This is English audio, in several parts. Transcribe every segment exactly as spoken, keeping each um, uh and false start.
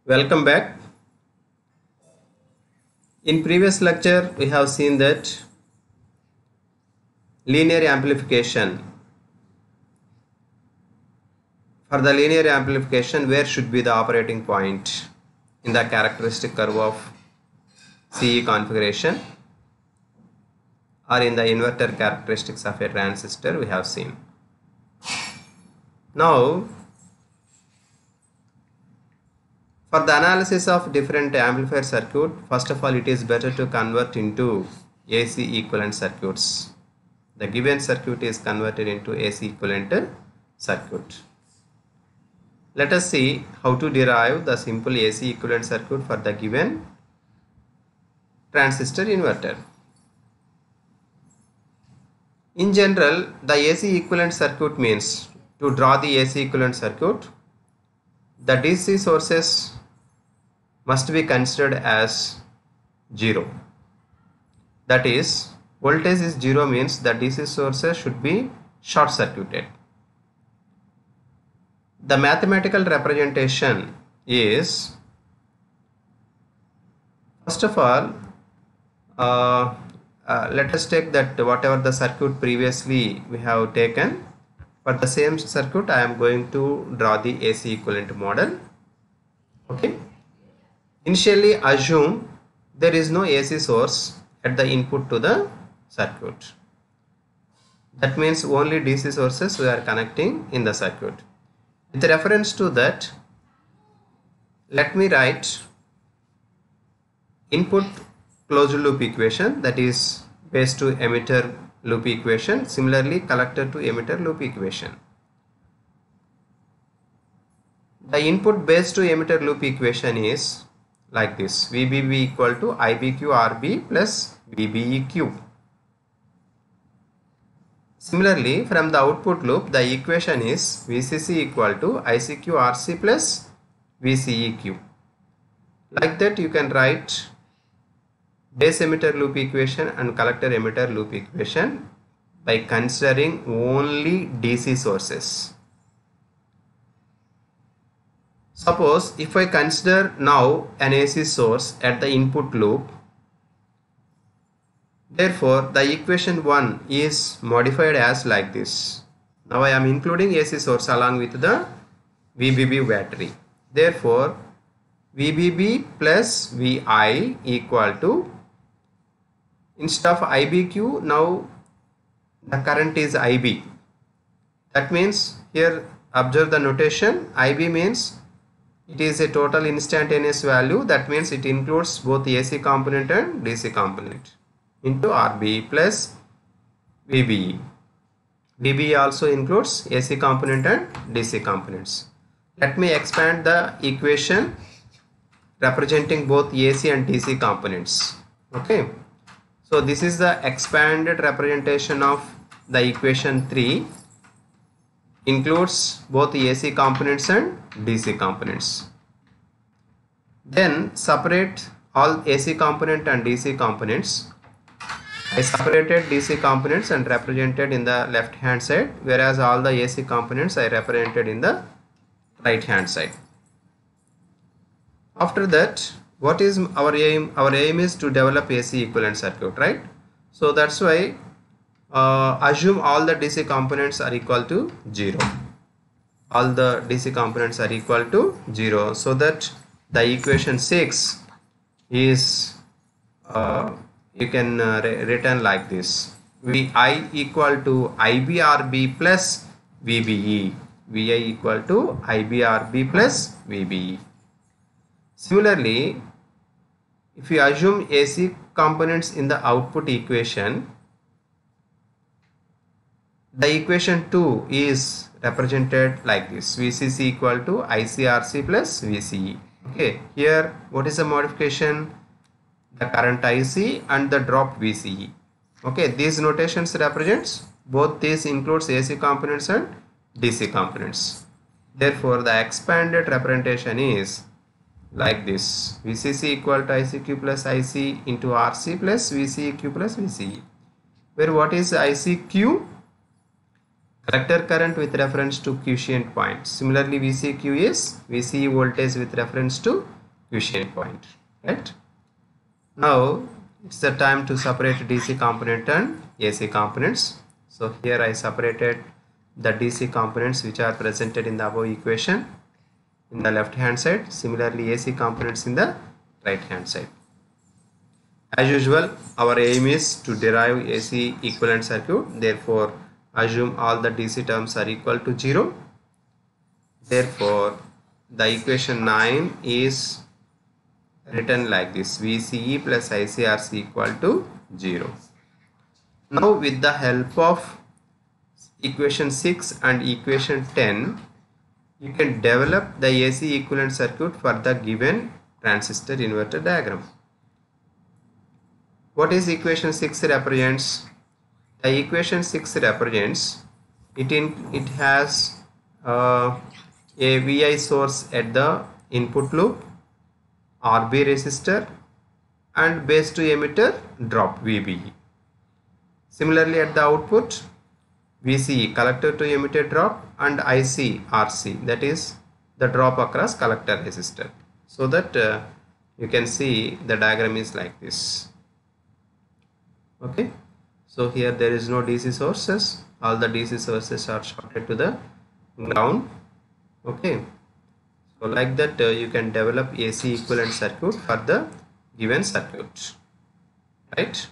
Welcome back. In previous lecture we have seen that linear amplification. For the linear amplification, where should be the operating point in the characteristic curve of C E configuration or in the inverter characteristics of a transistor we have seen. Now for the analysis of different amplifier circuit, first of all it is better to convert into A C equivalent circuits. The given circuit is converted into A C equivalent circuit. Let us see how to derive the simple A C equivalent circuit for the given transistor inverter. In general, the A C equivalent circuit means, to draw the A C equivalent circuit, the D C sources must be considered as zero. That is, voltage is zero means the D C sources should be short circuited. The mathematical representation is, first of all, uh, uh, let us take that whatever the circuit previously we have taken. For the same circuit I am going to draw the A C equivalent model. Okay. Initially assume there is no A C source at the input to the circuit. That means only D C sources we are connecting in the circuit. With reference to that, let me write input closed loop equation, that is base to emitter loop equation, similarly collector to emitter loop equation. The input base to emitter loop equation is like this: V B B equal to I B Q R B plus V B E Q. Similarly, from the output loop, the equation is V C C equal to I C Q R C plus V C E Q. Like that you can write base emitter loop equation and collector emitter loop equation by considering only D C sources. Suppose if I consider now an A C source at the input loop, therefore the equation one is modified as like this. Now I am including A C source along with the V B B battery. Therefore V B B plus V I equal to, instead of I B Q, now the current is I B. That means here observe the notation. I B means it is a total instantaneous value. That means it includes both the A C component and D C component, into R B plus V B E. V B E also includes A C component and D C components. Let me expand the equation representing both A C and D C components. Okay. So this is the expanded representation of the equation three, includes both the A C components and D C components. Then separate all A C component and D C components. I separated D C components and represented in the left hand side, whereas all the A C components I represented in the right hand side. After that, what is our aim? Our aim is to develop A C equivalent circuit, right? So that's why uh, assume all the D C components are equal to zero. All the D C components are equal to zero, so that the equation six is uh, you can uh, written like this: V I equal to I B R B plus V B E. V I equal to I B R B plus V B E. Similarly, if you assume A C components in the output equation, the equation two is represented like this: V C C equal to I C R C plus V C E. Okay, here what is the modification? The current I C and the drop V C E. Okay, these notations represents both. These includes A C components and D C components. Therefore the expanded representation is like this: V C C equal to I C Q plus I C into R C plus V C E Q plus V C E, where what is I C Q? collector current with reference to quiescent point. Similarly, V C Q is V C E voltage with reference to quiescent point, right? Now it's the time to separate D C component and A C components. So here I separated the D C components which are presented in the above equation in the left hand side. Similarly, A C components in the right hand side. As usual, our aim is to derive A C equivalent circuit. Therefore, assume all the D C terms are equal to zero. Therefore, the equation nine is written like this: V C E plus I C R C equal to zero. Now, with the help of equation six and equation ten, you can develop the A C equivalent circuit for the given transistor inverter diagram. What is equation six represents? The equation six represents it in it has uh, a V I source at the input loop, R B resistor, and base to emitter drop V B E. Similarly, at the output, V C E collector to emitter drop, and I C R C, that is the drop across collector resistor. So that uh, you can see the diagram is like this. Okay, so here there is no D C sources, all the D C sources are shorted to the ground. Okay, so like that uh, you can develop A C equivalent circuit for the given circuit, right?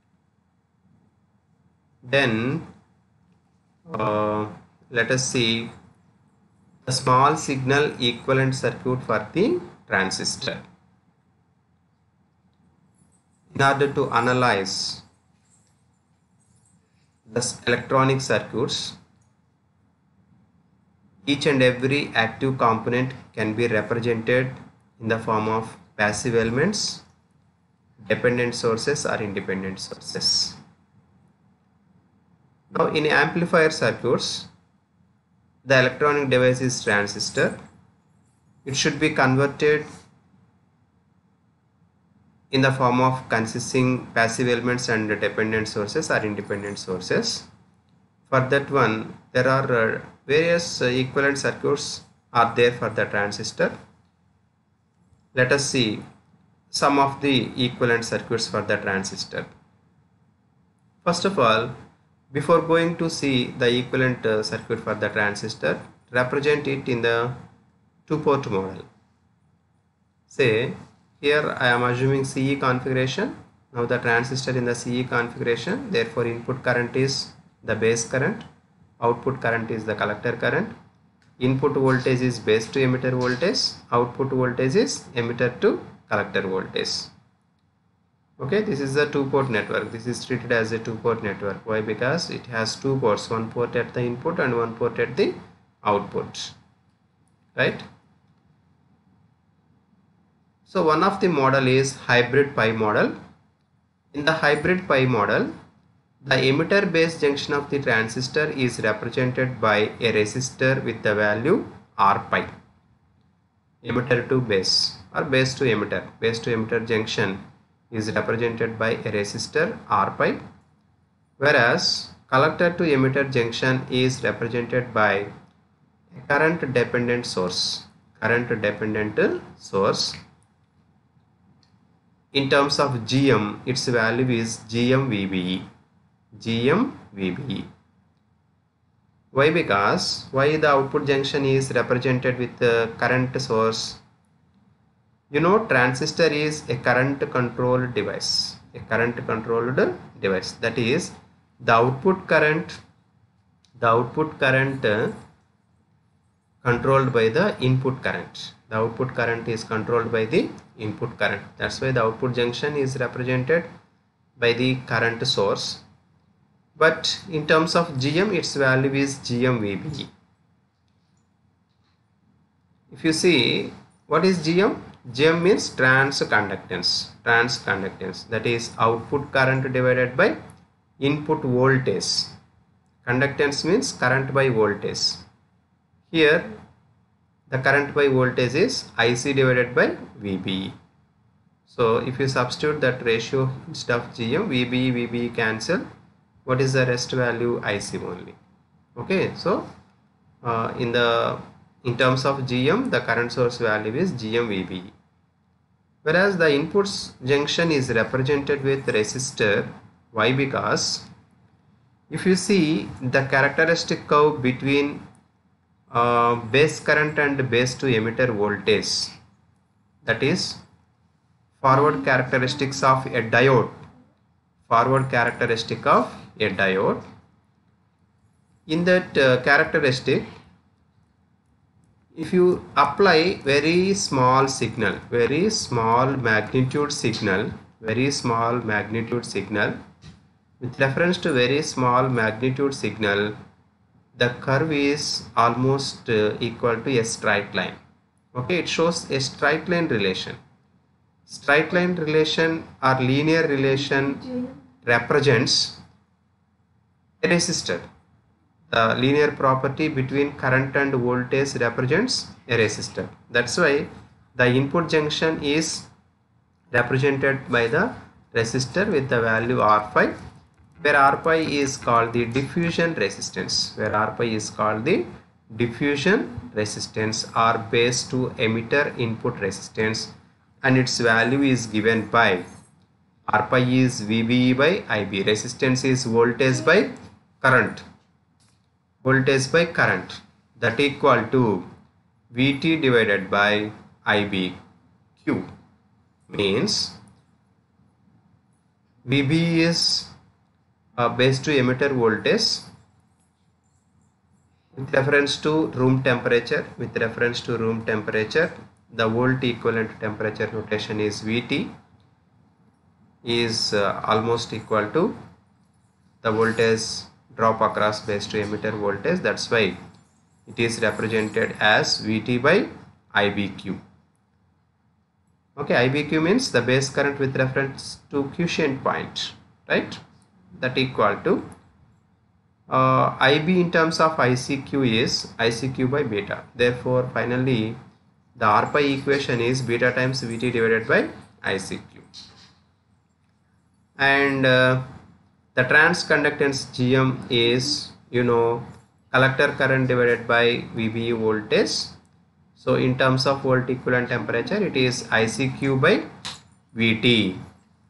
Then uh, let us see the small signal equivalent circuit for the transistor. In order to analyze the electronic circuits, each and every active component can be represented in the form of passive elements, dependent sources or independent sources. Now in amplifier circuits, the electronic device is transistor. It should be converted in the form of consisting passive elements and dependent sources or independent sources. For that one, there are uh, various uh, equivalent circuits are there for the transistor. Let us see some of the equivalent circuits for the transistor. First of all, before going to see the equivalent uh, circuit for the transistor, represent it in the two-port model. Say, here I am assuming C E configuration. Now the transistor in the C E configuration, therefore input current is the base current, output current is the collector current, input voltage is base to emitter voltage, output voltage is emitter to collector voltage. Okay, this is the two-port network. This is treated as a two-port network. Why? Because it has two ports, one port at the input and one port at the output, right? So one of the model is hybrid pi model. In the hybrid pi model, the emitter base junction of the transistor is represented by a resistor with the value R pi. Emitter to base or base to emitter. Base to emitter junction is represented by a resistor R pi, whereas collector to emitter junction is represented by a current dependent source. Current dependent source. In terms of G M, its value is G M V B E. G M V B E. Why? Because why the output junction is represented with the current source? You know, transistor is a current controlled device. A current controlled device. That is, the output current, the output current uh, controlled by the input current. The output current is controlled by the input current. That's why the output junction is represented by the current source. But in terms of G M, its value is G M V B E. If you see, what is G M? G M means transconductance. Transconductance. That is output current divided by input voltage. Conductance means current by voltage. Here, the current by voltage is I C divided by V B E. So if you substitute that ratio instead of G M, V B E, V B E cancel. What is the rest value? I C only. Okay, so uh, in the in terms of G M, the current source value is G M V B E. Whereas the inputs junction is represented with resistor. Why? Because if you see the characteristic curve between uh, base current and base to emitter voltage, that is forward characteristics of a diode, forward characteristic of a diode. In that uh, characteristic, if you apply very small signal, very small magnitude signal, very small magnitude signal, with reference to very small magnitude signal, the curve is almost uh, equal to a straight line. Okay, it shows a straight line relation. Straight line relation or linear relation represents a resistor. The linear property between current and voltage represents a resistor. That's why the input junction is represented by the resistor with the value R pi, where R pi is called the diffusion resistance, where R pi is called the diffusion resistance or base to emitter input resistance, and its value is given by R pi is V B E by I B, resistance is voltage by current, voltage by current, that equal to V T divided by I B Q. Means V B is uh, base to emitter voltage with reference to room temperature. With reference to room temperature, the volt equivalent temperature notation is V T is uh, almost equal to the voltage drop across base to emitter voltage. That's why it is represented as V T by I B Q. Okay, I B Q means the base current with reference to quiescent point, right? That equal to uh, I B in terms of I C Q is I C Q by beta. Therefore, finally, the R pi equation is beta times V T divided by I C Q. And uh, the transconductance G M is, you know, collector current divided by V B E voltage. So in terms of volt equivalent temperature, it is I C Q by V T.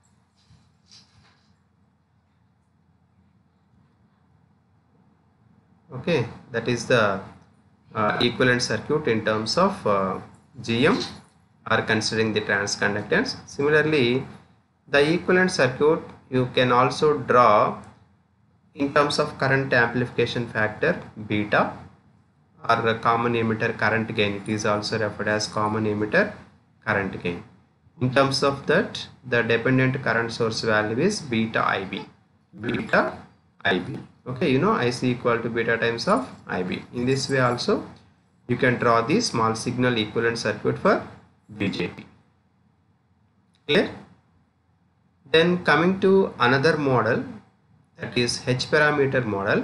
Okay, that is the uh, equivalent circuit in terms of uh, G M or considering the transconductance. Similarly, the equivalent circuit you can also draw in terms of current amplification factor beta or common emitter current gain. It is also referred as common emitter current gain. In terms of that, the dependent current source value is beta I B. Beta I B. Okay, you know I C equal to beta times of I B. In this way also you can draw the small signal equivalent circuit for B J T. Clear? Then coming to another model, that is H parameter model.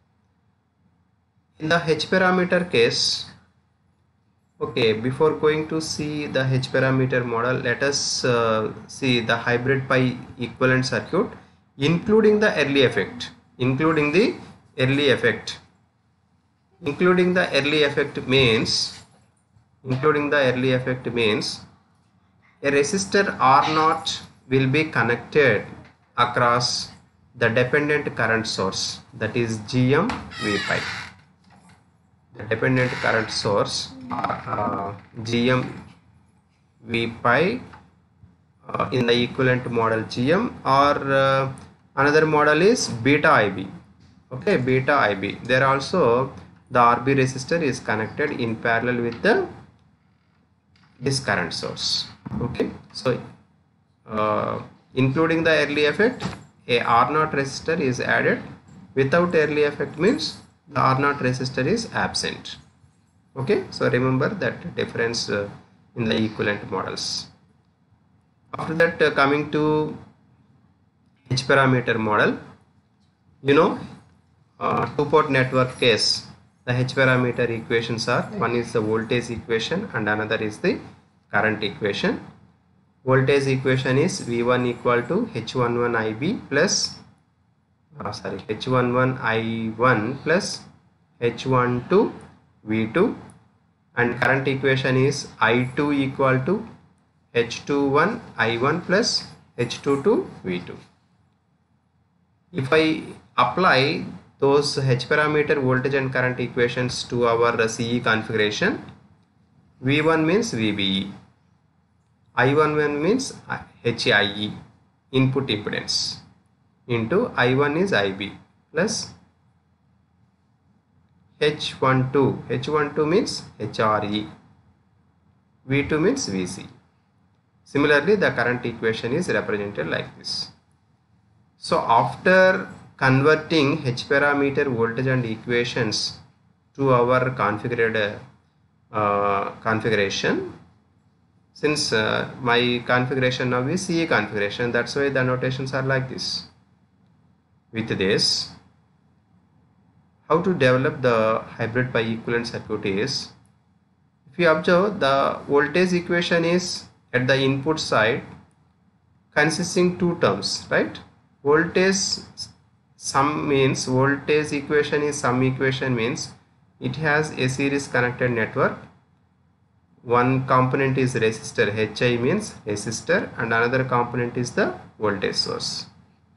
In the H parameter case, okay, before going to see the H parameter model, let us uh, see the hybrid pi equivalent circuit, including the early effect, including the early effect. Including the early effect means, including the early effect means a resistor R naught will be connected across the dependent current source, that is G M V pi. The dependent current source uh, G M V pi uh, in the equivalent model G M, or uh, another model is beta I B. Okay, beta I B. There also the R B resistor is connected in parallel with the this current source. Okay, so uh, including the early effect, a R naught resistor is added. Without early effect means the R naught resistor is absent. Okay, so remember that difference uh, in the equivalent models. After that, uh, coming to H parameter model, you know, uh, two port network case, the H parameter equations are, one is the voltage equation and another is the current equation. Voltage equation is V one equal to H eleven I B plus uh, sorry H eleven I one plus H twelve V two, and current equation is I two equal to H two one I one plus H two two V two. If I apply those H parameter voltage and current equations to our C E configuration, V one means V B E, I one means H I E, input impedance, into I one is I B plus H one two, H one two means H R E, V two means V C. Similarly, the current equation is represented like this. So after converting H parameter voltage and equations to our configured uh, configuration, since uh, my configuration now is C E configuration, that's why the notations are like this. With this, how to develop the hybrid pi equivalent circuit is, if you observe, the voltage equation is at the input side consisting two terms, right? Voltage sum means voltage equation is sum equation means it has a series connected network. One component is resistor, H I means resistor, and another component is the voltage source.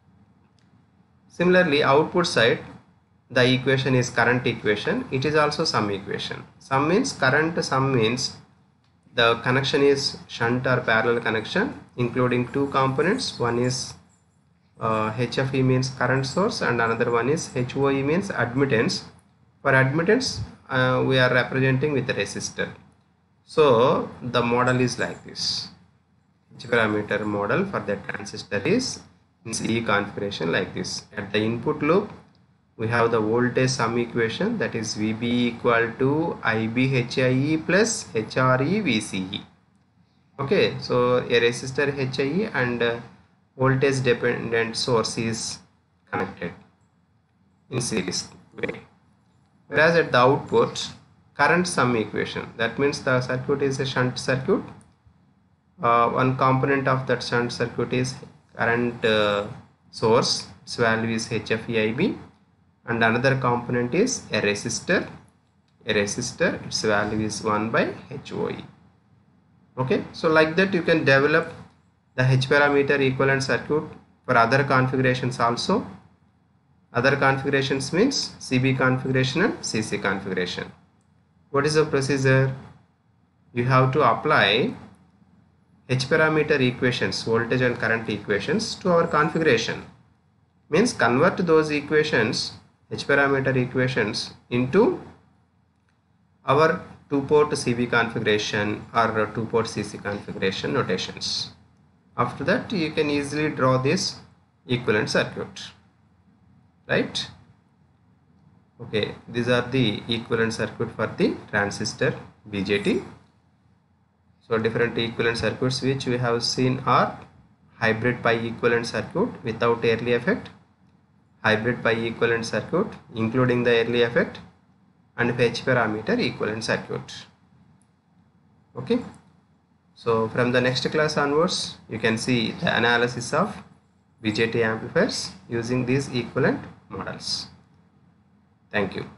Similarly, output side, the equation is current equation. It is also sum equation. Sum means current, sum means the connection is shunt or parallel connection including two components. One is uh, H F E means current source and another one is H O E means admittance. For admittance, uh, we are representing with a resistor. So the model is like this. H parameter model for the transistor is in C E configuration like this. At the input loop, we have the voltage sum equation, that is V B equal to I B H I E plus H R E V C E. Okay, so a resistor H I E and uh, voltage dependent source is connected in series way. Whereas at the output, current sum equation, that means the circuit is a shunt circuit. Uh, one component of that shunt circuit is current uh, source, its value is H F E I B, and another component is a resistor. A resistor, its value is one by H O E. Okay, so like that you can develop the H parameter equivalent circuit for other configurations also. Other configurations means C B configuration and C C configuration. What is the procedure? You have to apply H parameter equations, voltage and current equations, to our configuration. Means convert those equations, H parameter equations, into our two port C B configuration or two port C C configuration notations. After that, you can easily draw this equivalent circuit, right? Okay, these are the equivalent circuit for the transistor B J T. So different equivalent circuits which we have seen are hybrid pi equivalent circuit without early effect, hybrid pi equivalent circuit including the early effect, and H parameter equivalent circuit. Okay, so from the next class onwards, you can see the analysis of B J T amplifiers using these equivalent models. Thank you.